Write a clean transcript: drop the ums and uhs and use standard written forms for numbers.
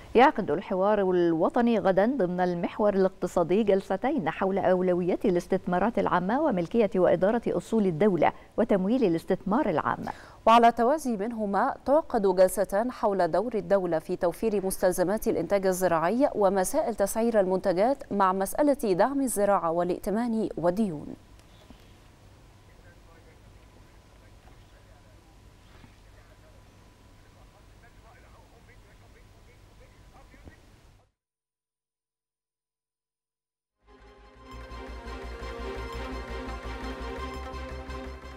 يعقد الحوار الوطني غدا ضمن المحور الاقتصادي جلستين حول أولويات الاستثمارات العامة وملكية وإدارة أصول الدولة وتمويل الاستثمار العام. وعلى توازي منهما تعقد جلستان حول دور الدولة في توفير مستلزمات الإنتاج الزراعي ومسائل تسعير المنتجات مع مسألة دعم الزراعة والائتمان والديون.